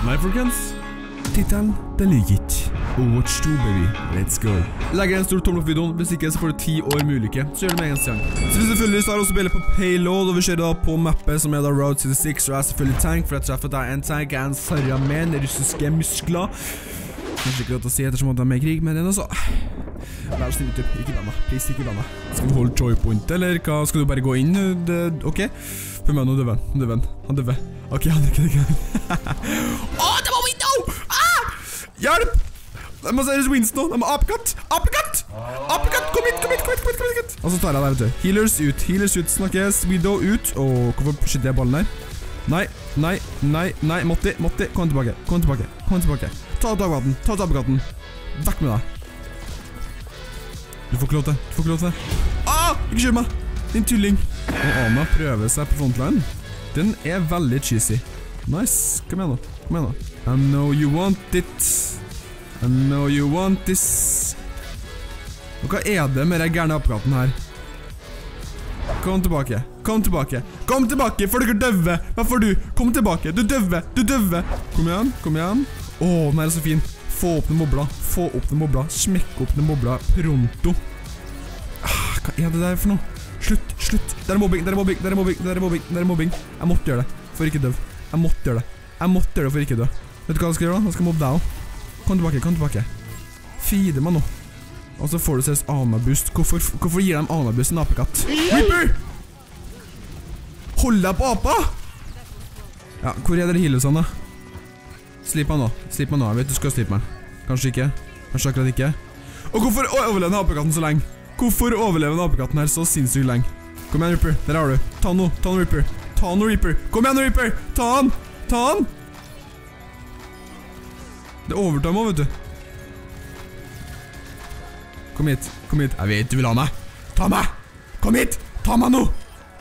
Nei, folkens. Tittelen, den ligger ikke. Overwatch 2, baby. Let's go. Legger en stor tommel opp videoen. Hvis ikke, så får du 10 år med ulykke. Så gjør det med en gang. Så vi selvfølgelig så har også spillet på Payload, og vi kjører da på mappet som da Road 66, og jeg er selvfølgelig tank, for jeg treffer at jeg en tank, jeg en Sarja med russiske muskler. Kanskje ikke lov til å si ettersom at de er med i krig, men det er noe så. Vær snill, YouTube. Ikke banna. Please, ikke banna. Skal du holde joypoint, eller hva? Skal du bare gå inn? Ok. For meg, nå døver han. Han døver. Ok, han er ikke. Åh, det var window! Ah! Hjelp! De må seriøst Winston, de må apekatt! Apekatt! Kom hit! Og så tar jeg der, vet du. Healers ut, snakkes. Widow ut. Åh, hvorfor skyter jeg ballen her? Nei. Motti, kom tilbake. Ta ut apekatten. Vekk med deg. Du får ikke lov til. Ah! Ikke kjør meg! Din tulling. Og Ana prøver seg på frontline. Den er veldig cheesy. Nice. Kom igjen nå. I know you want it. I know you want this. Og hva er det med den gærne apekatten her? Kom tilbake, for dere døve. Hva får du? Kom tilbake, du døve. Kom igjen. Åh, den her er så fin. Få opp den mobla. Smekk opp den mobla. Pronto. Hva er det der for noe? Slutt. Det er mobbing. Jeg måtte gjøre det, for ikke døv. Jeg måtte gjøre det, for ikke døv. Vet du hva jeg skal gjøre da? Jeg skal mobbe deg også. Kom tilbake. Feede meg nå. Og så får du seriøst Ana-boost. Hvorfor gir de Ana-boost en apekatt? Reaper! Hold deg på apa! Ja, hvor er dere healersene da? Slipp meg nå. Jeg vet du skal slippe meg. Kanskje ikke. Kanskje akkurat ikke. Og hvorfor overlever den apekatten så lenge? Hvorfor overlever den apekatten her så sinnssykt lenge? Kom igjen, Reaper. Der har du. Ta nå, Reaper. Kom igjen, Reaper. Ta han. Det er overtime også, vet du. Kom hit. Jeg vet du vil ha meg. Ta meg. Kom hit. Ta meg nå.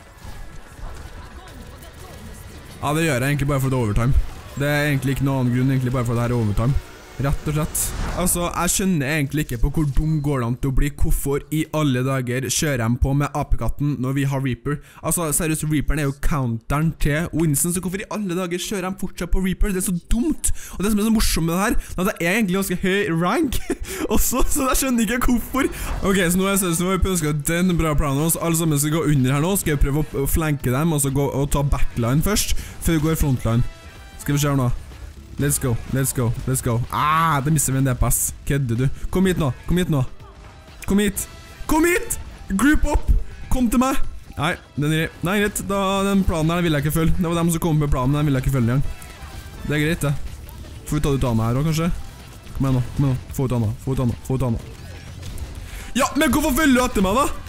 Ja, det gjør jeg egentlig bare for det er overtime. Det er egentlig ikke noen annen grunn, egentlig bare for det her er overtime. Rett og slett. Altså, jeg skjønner egentlig ikke på hvor dum går det an til å bli. Hvorfor i alle dager kjører de på med apekatten når vi har Reaper? Altså, seriøst, Reaperen er jo counteren til Winston, så hvorfor i alle dager kjører de fortsatt på Reaper? Det er så dumt. Og det som er så morsomt med det her, er at det er egentlig ganske høy rank også, så jeg skjønner ikke hvorfor. Ok, så nå har vi pønsket den bra planen også. Alle sammen skal gå under her nå. Skal jeg prøve å flanke dem, og så gå og ta backline først, før vi går frontline. Skal vi se her nå. Let's go. Det misser vi en DPS. Kødder du? Kom hit nå. Kom hit! Group up! Kom til meg! Nei, greit. Den planen her vil jeg ikke følge. Det var dem som kom med planen, den vil jeg ikke følge igjen. Det er greit, det. Får vi ta ut Ana her også, kanskje? Kom igjen nå. Få ut Ana. Ja, men hvorfor følger du etter meg, da?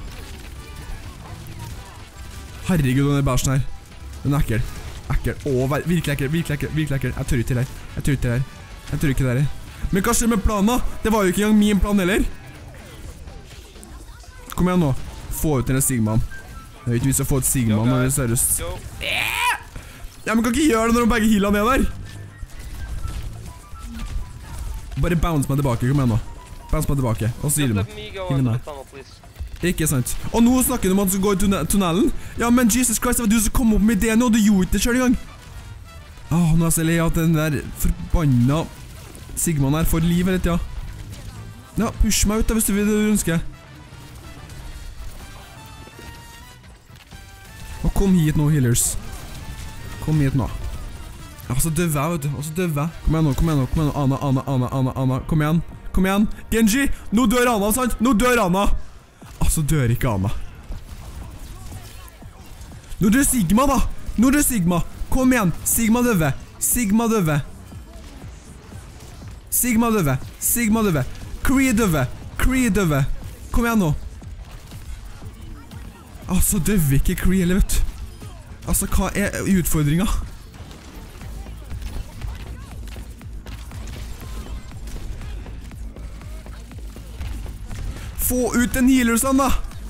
Herregud, den bæsjen her. Den er ekkel. Virkelig ekkel. Jeg tør ikke det her. Men hva skjer med planen da? Det var jo ikke engang min plan heller. Kom igjen nå. Få ut denne Sigmaen. Det er jo ikke vist å få ut Sigmaen når det er seriøst. Ja, men kan ikke gjøre det når de begge healene er der. Bare bounce meg tilbake, kom igjen nå. Og så healer meg. Ikke sant. Og nå snakker du om at du skal gå i tunnelen. Ja, men Jesus Christ, det var du som kom opp med det nå. Du gjorde ikke det selv en gang. Åh, nå er jeg så lei at den der forbanna Sigmaen her får liv hele tida. Ja, push meg ut da hvis du vil det du ønsker. Og kom hit nå, healers. Kom hit nå. Ja, så døver jeg, vet du. Kom igjen nå. Ana. Kom igjen. Genji, nå dør Ana, sant? Altså, dør ikke Ana. Nå dør Sigma da. Kom igjen. Sigma døve. Kree døve. Kom igjen nå. Altså, døver ikke Kree, eller vet du. Altså, hva er utfordringen? Få ut den healersene da!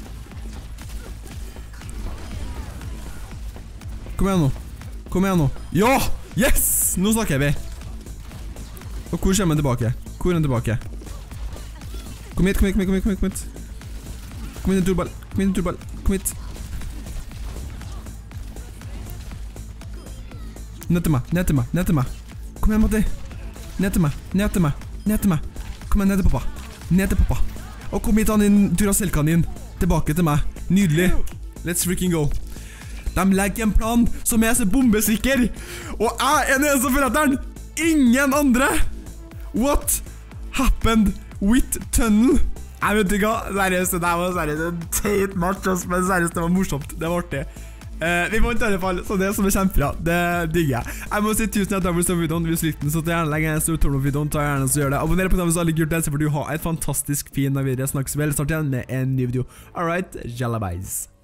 Kom igjen nå. Ja! Yes! Nå snakker vi. Og hvor kommer han tilbake? Kom hit. Kom inn i turball. Kom hit. Ned til meg. Kom Kom igjen, Matti. Ned til meg. Ned til meg. Ned til meg. Kom igjen, ned til pappa. Ned til pappa. Og kom hit, han din Duracell-kanin. Tilbake til meg. Nydelig. Let's freaking go. De legger en plan som er så bombesikker. Og jeg er den eneste forretteren. Ingen andre. What happened with Tunnel? Jeg vet ikke hva. Seriøst, det var seriøst en teit match, men seriøst, det var morsomt. Det var artig. Vi vant i alle fall, så det som er kjempebra, det digger jeg. Jeg må si tusen takk for videoen. Hvis du likte den, så ta gjerne legge en stor tommel opp videoen, ta gjerne så gjør det. Abonner på den hvis du har ikke gjort det, så får du ha et fantastisk fin dag videre. Snakkes vel snart igjen med en ny video. Alright, jalabais.